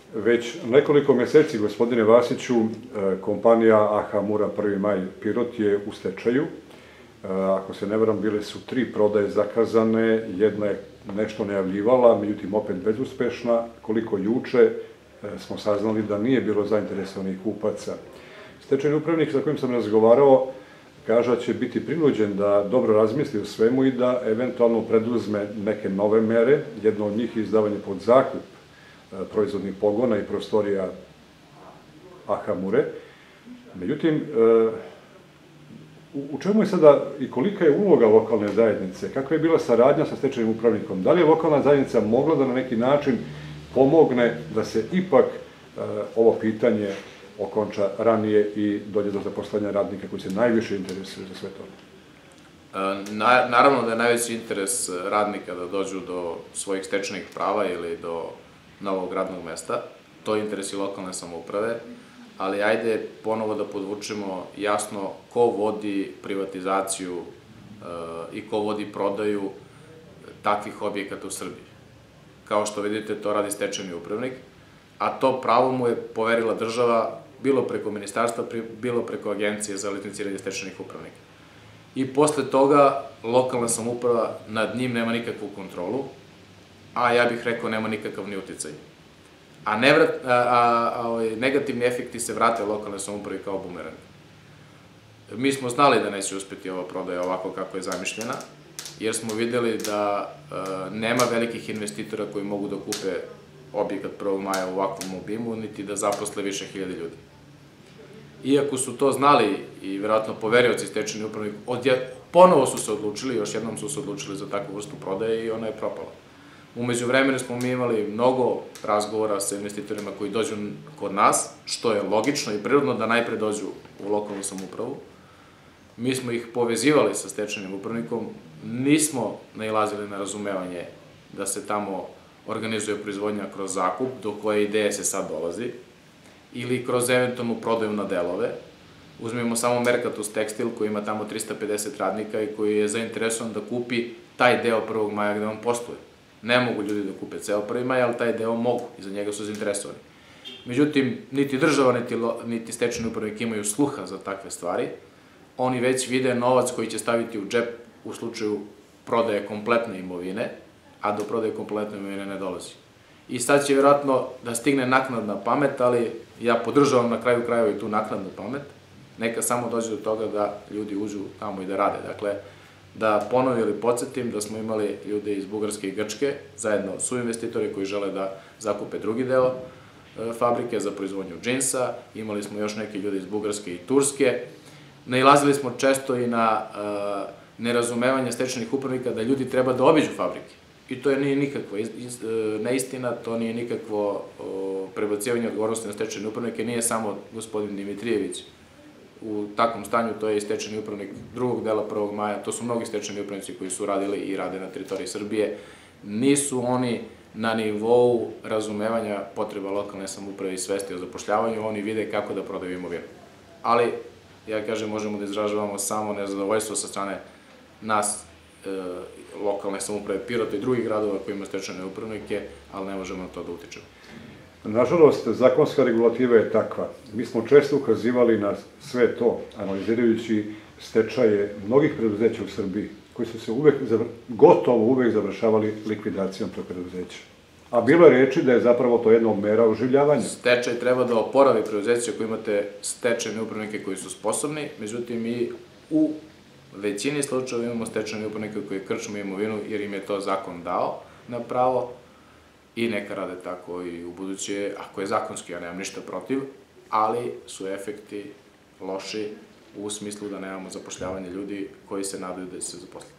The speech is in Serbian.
Već nekoliko mjeseci, gospodine Vasiću, kompanija AH Mura 1. maj Pirot je u stečaju. Ako se ne varam, bile su 3 prodaje zakazane, jedna je nešto najavljivala, međutim opet bezuspešna. Koliko juče smo saznali da nije bilo zainteresovanih kupaca. Stečajni upravnik sa kojim sam razgovarao kaže da će biti prinuđen da dobro razmisli o svemu i da eventualno preduzme neke nove mere. Jedno od njih je izdavanje pod zakup proizvodnih pogona i prostorija AH Mure. Međutim, u čemu je sada i kolika je uloga lokalne zajednice? Kakva je bila saradnja sa stečajnim upravnikom? Da li je lokalna zajednica mogla da na neki način pomogne da se ipak ovo pitanje okonča ranije i dođe do zaposlenja radnika koji se najviše interesuju za sve to? Naravno da je najveći interes radnika da dođu do svojih stečajnih prava ili do novog radnog mesta. To je interes i lokalne samouprave, ali ajde ponovo da podvučemo jasno ko vodi privatizaciju i ko vodi prodaju takvih objekata u Srbiji. Kao što vidite, to radi stečajni upravnik, a to pravo mu je poverila država, bilo preko ministarstva, bilo preko agencije za licenciranje stečajnih upravnika. I posle toga lokalna samouprava nad njim nema nikakvu kontrolu, a ja bih rekao nema nikakav ni uticaj. A negativni efekti se vrate lokalne samoupravi kao bumerang. Mi smo znali da neće uspeti ova prodaja ovako kako je zamišljena, jer smo videli da nema velikih investitora koji mogu da kupe objekat 1. maja u ovakvom obimu, niti da zaposle više hiljade ljudi. Iako su to znali i verovatno poverioci stečajni upravnik, ponovo su se odlučili, još jednom su se odlučili za takvu vrstu prodaje i ona je propala. Umeđu vremenu smo mi imali mnogo razgovora sa investitorima koji dođu kod nas, što je logično i prirodno da najpre dođu u lokalnu samoupravu. Mi smo ih povezivali sa stečajnim upravnikom, nismo nailazili na razumevanje da se tamo organizuje proizvodnja kroz zakup, do koje ideje se sad dolazi, ili kroz eventualnu prodaju na delove. Uzmemo samo Mercatus Tekstil koji ima tamo 350 radnika i koji je zainteresovan da kupi taj deo 1. maja gde on posluje. Ne mogu ljudi da kupe ceo 1. maj, ali taj deo mogu i za njega su zainteresovani. Međutim, niti država, niti stečajni upravnik imaju sluha za takve stvari. Oni već vide novac koji će staviti u džep u slučaju prodaje kompletne imovine, a do prodaje kompletne imovine ne dolazi. I sad će vjerojatno da stigne naknadna pamet, ali ja podržavam na kraju krajeva i tu naknadnu pamet. Neka samo dođe do toga da ljudi uđu tamo i da rade. Dakle, da ponovim ili podsjetim da smo imali ljude iz Bugarske i Grčke, zajedno su investitori koji žele da zakupe drugi deo fabrike za proizvodnju džinsa, imali smo još neke ljude iz Bugarske i Turske. Nailazili smo često i na nerazumevanje stečajnih upravnika da ljudi treba da obiđu fabrike. I to nije nikakva neistina, to nije nikakvo prebacivanje odgovornosti na stečajne upravnike, nije samo gospodin Dimitrijević u takvom stanju, to je i stečajni upravnik drugog dela 1. maja, to su mnogi stečajni upravnici koji su radili i rade na teritoriji Srbije. Nisu oni na nivou razumevanja potreba lokalne samouprave i svesti o zapošljavanju, oni vide kako da prodaju imovinu. Ali, ja kažem, možemo da izražavamo samo nezadovoljstvo sa strane nas, lokalne samouprave Pirota i drugih gradova koji ima stečajne upravnike, ali ne možemo na to da utičemo. Nažalost, zakonska regulativa je takva. Mi smo često ukazivali na sve to, analizirajući stečaje mnogih preduzeća u Srbiji, koji su se gotovo uvek završavali likvidacijom tog preduzeća. A bilo je reči da je zapravo to jedna od mera oživljavanja. Stečaj treba da oporavi preduzeća koji imate stečajne upravnike koji su sposobni, međutim mi u većini slučajeva imamo stečajne upravnike koji krčmu imovinu jer im je to zakon dao na pravo i neka rade tako i u buduće, ako je zakonski, ja nemam ništa protiv, ali su efekti loši u smislu da nemamo zapošljavanje ljudi koji se nadaju da će se zaposliti.